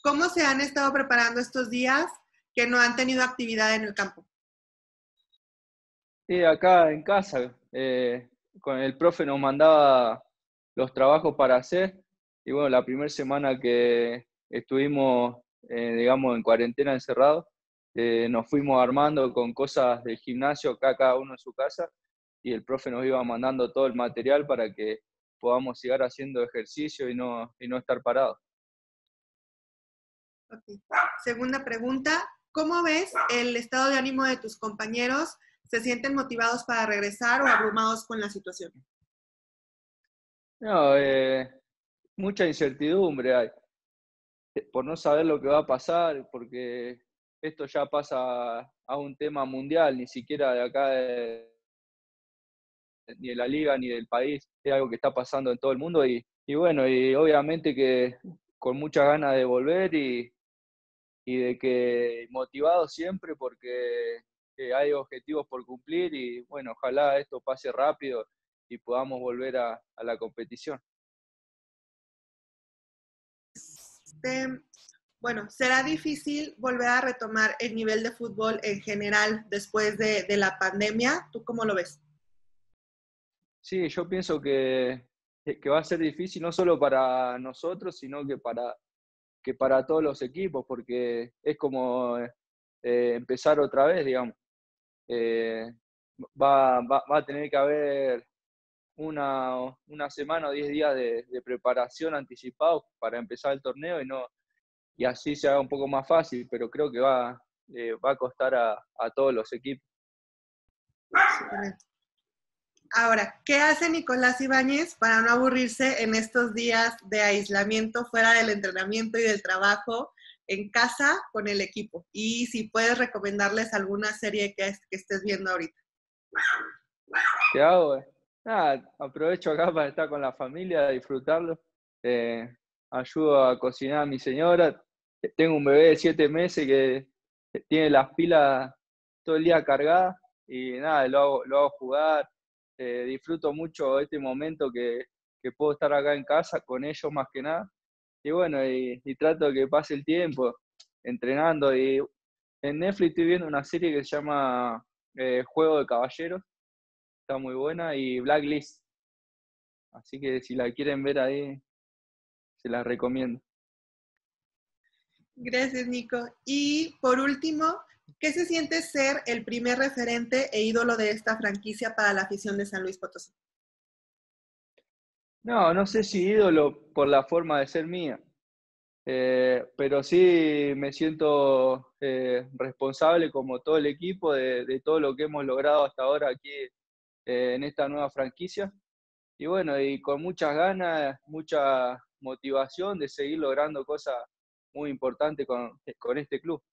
¿Cómo se han estado preparando estos días que no han tenido actividad en el campo? Sí, acá en casa, con el profe nos mandaba los trabajos para hacer y bueno, la primera semana que estuvimos, digamos, en cuarentena encerrados, nos fuimos armando con cosas del gimnasio acá cada uno en su casa y el profe nos iba mandando todo el material para que podamos seguir haciendo ejercicio y no estar parados. Okay. Segunda pregunta, ¿cómo ves el estado de ánimo de tus compañeros? ¿Se sienten motivados para regresar o abrumados con la situación? No, mucha incertidumbre hay, por no saber lo que va a pasar, porque esto ya pasa a un tema mundial, ni siquiera de acá, ni de la liga, ni del país, es algo que está pasando en todo el mundo y bueno, y obviamente que con muchas ganas de volver y de que motivado siempre porque hay objetivos por cumplir y bueno, ojalá esto pase rápido y podamos volver a la competición. Bueno, será difícil volver a retomar el nivel de fútbol en general después de la pandemia. ¿Tú cómo lo ves? Sí, yo pienso que va a ser difícil no solo para nosotros, sino que para todos los equipos, porque es como empezar otra vez, digamos. Eh, va a tener que haber una semana o 10 días de preparación anticipados para empezar el torneo y así se haga un poco más fácil, pero creo que va a costar a todos los equipos. Ahora, ¿qué hace Nicolás Ibáñez para no aburrirse en estos días de aislamiento fuera del entrenamiento y del trabajo en casa con el equipo? Y si puedes recomendarles alguna serie que estés viendo ahorita. ¿Qué hago? Nada, aprovecho acá para estar con la familia, disfrutarlo. Eh, Ayudo a cocinar a mi señora. Tengo un bebé de 7 meses que tiene las pilas todo el día cargadas y nada, lo hago jugar. Disfruto mucho este momento que puedo estar acá en casa con ellos más que nada. Y bueno, y trato de que pase el tiempo entrenando. Y en Netflix estoy viendo una serie que se llama Juego de Caballeros, está muy buena, y Blacklist. Así que si la quieren ver ahí, se las recomiendo. Gracias, Nico. Y por último, ¿qué se siente ser el primer referente e ídolo de esta franquicia para la afición de San Luis Potosí? No, no sé si ídolo por la forma de ser mía, pero sí me siento responsable como todo el equipo de todo lo que hemos logrado hasta ahora aquí en esta nueva franquicia. Y bueno, y con muchas ganas, mucha motivación de seguir logrando cosas muy importantes con este club.